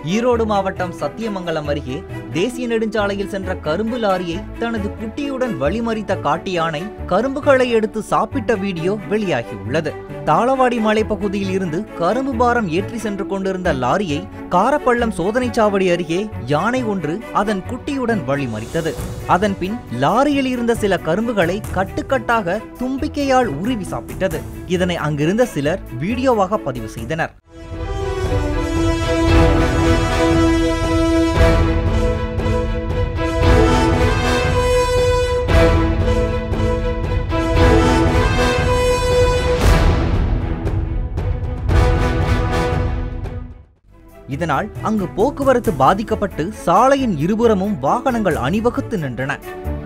ஈரோடு மாவட்டம் சத்தியமங்கலம் அருகே தேசிய நெடுஞ்சாலையில் சென்ற கரும்பு லாரியை தனது குட்டியுடன் வழிமறித்த காட்டு யானை கரும்புகளை எடுத்து சாப்பிட்ட வீடியோ வெளியாகியுள்ளது. தாளவாடி மலைப்பகுதியில் இருந்து கரும்பு பாரம் ஏற்றி சென்று கொண்டிருந்த லாரியை காரப்பள்ளம் சோதனை சாவடி அருகே யானை ஒன்று அதன் குட்டியுடன் வழிமறித்தது. அதன் பின் லாரியில் இருந்த சில கரும்புகளை கட்டுக்கட்டாக தும்பிக்கையால் உருவி சாப்பிட்டது. இதனை அங்கிருந்த சிலர் வீடியோவாக பதிவு செய்தனர். இதனால் அங்கு போக்குவரத்து பாதிக்கப்பட்டு சாலையின் இருபுறமும் வாகனங்கள் அணிவகுத்து நின்றன.